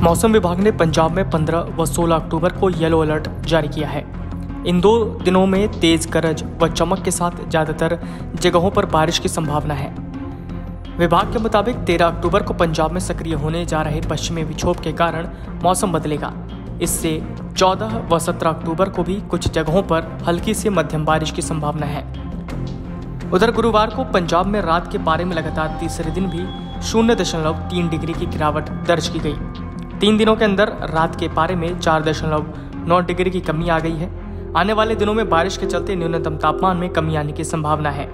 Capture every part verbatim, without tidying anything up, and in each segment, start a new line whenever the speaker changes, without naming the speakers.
मौसम विभाग ने पंजाब में पंद्रह व सोलह अक्टूबर को येलो अलर्ट जारी किया है। इन दो दिनों में तेज गरज व चमक के साथ ज़्यादातर जगहों पर बारिश की संभावना है। विभाग के मुताबिक तेरह अक्टूबर को पंजाब में सक्रिय होने जा रहे पश्चिमी विक्षोभ के कारण मौसम बदलेगा। इससे चौदह व सत्रह अक्टूबर को भी कुछ जगहों पर हल्की से मध्यम बारिश की संभावना है। उधर गुरुवार को पंजाब में रात के पारे में लगातार तीसरे दिन भी शून्य दशमलव तीन डिग्री की गिरावट दर्ज की गई। तीन दिनों के अंदर रात के पारे में चार दशमलव नौ डिग्री की कमी आ गई है। आने वाले दिनों में बारिश के चलते न्यूनतम तापमान में कमी आने की संभावना है।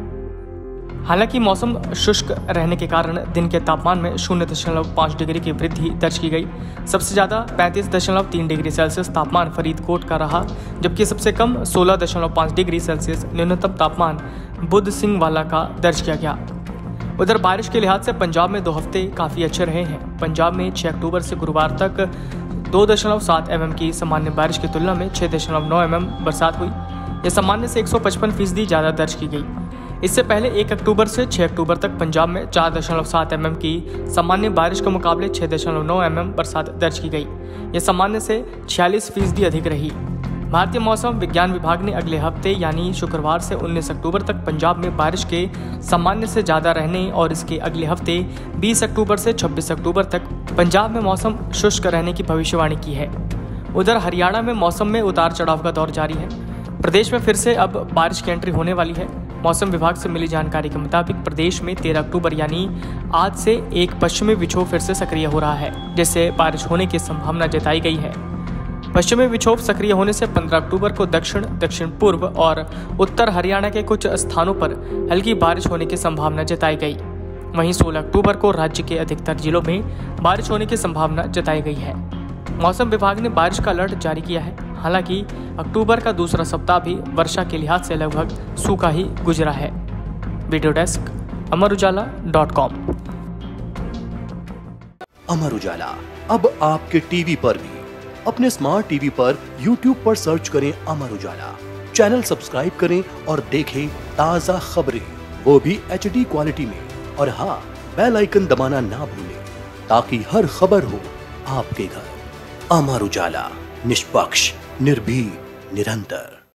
हालांकि मौसम शुष्क रहने के कारण दिन के तापमान में शून्य दशमलव पाँच डिग्री की वृद्धि दर्ज की गई। सबसे ज़्यादा पैंतीस दशमलव तीन डिग्री सेल्सियस तापमान फरीदकोट का रहा, जबकि सबसे कम सोलह दशमलव पाँच डिग्री सेल्सियस न्यूनतम तापमान बुद्ध सिंह वाला का दर्ज किया गया। उधर बारिश के लिहाज से पंजाब में दो हफ्ते काफ़ी अच्छे रहे हैं। पंजाब में छह अक्टूबर से गुरुवार तक दो दशमलव सात एम एम की सामान्य बारिश की तुलना में छह दशमलव नौ एम एम बरसात हुई। यह सामान्य से एक सौ पचपन फीसदी ज़्यादा दर्ज की गई। इससे पहले एक अक्टूबर से छह अक्टूबर तक पंजाब में चार दशमलव सात एम एम की सामान्य बारिश के मुकाबले छह दशमलव नौ एम एम बरसात दर्ज की गई। यह सामान्य से छियालीस फीसदी अधिक रही। भारतीय मौसम विज्ञान विभाग ने अगले हफ्ते यानी शुक्रवार से उन्नीस अक्टूबर तक पंजाब में बारिश के सामान्य से ज़्यादा रहने और इसके अगले हफ्ते बीस अक्टूबर से छब्बीस अक्टूबर तक पंजाब में मौसम शुष्क रहने की भविष्यवाणी की है। उधर हरियाणा में मौसम में उतार चढ़ाव का दौर जारी है। प्रदेश में फिर से अब बारिश की एंट्री होने वाली है। मौसम विभाग से मिली जानकारी के मुताबिक प्रदेश में तेरह अक्टूबर यानी आज से एक पश्चिमी विक्षोभ फिर से सक्रिय हो रहा है, जिससे बारिश होने की संभावना जताई गई है। पश्चिमी विक्षोभ सक्रिय होने से पंद्रह अक्टूबर को दक्षिण दक्षिण पूर्व और उत्तर हरियाणा के कुछ स्थानों पर हल्की बारिश होने की संभावना जताई गई। वहीं सोलह अक्टूबर को राज्य के अधिकतर जिलों में बारिश होने की संभावना जताई गई है। मौसम विभाग ने बारिश का अलर्ट जारी किया है। हालांकि अक्टूबर का दूसरा सप्ताह भी वर्षा के लिहाज से लगभग सूखा ही गुजरा है। Video desk Amar Ujala dot com.
Amar Ujala अब आपके टीवी पर भी। अपने स्मार्ट टीवी पर यूट्यूब पर सर्च करें अमर उजाला, चैनल सब्सक्राइब करें और देखें ताजा खबरें, वो भी एच डी क्वालिटी में। और हाँ, बेल आइकन दबाना ना भूलें ताकि हर खबर हो आपके घर। अमर उजाला, निष्पक्ष, निर्भीक, निरंतर।